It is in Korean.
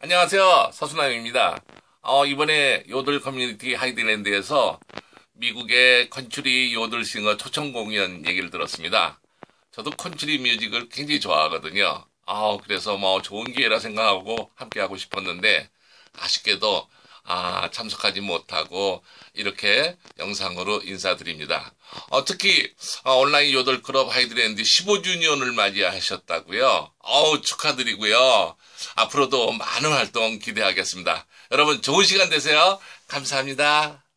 안녕하세요. 서수남입니다. 이번에 요들 커뮤니티 하이드랜드에서 미국의 컨츄리 요들 싱어 초청 공연 얘기를 들었습니다. 저도 컨츄리 뮤직을 굉장히 좋아하거든요. 그래서 뭐 좋은 기회라 생각하고 함께 하고 싶었는데 아쉽게도 참석하지 못하고 이렇게 영상으로 인사드립니다. 특히 온라인 요들 클럽 하이드랜드 15주년을 맞이하셨다고요. 축하드리고요. 앞으로도 많은 활동 기대하겠습니다. 여러분 좋은 시간 되세요. 감사합니다.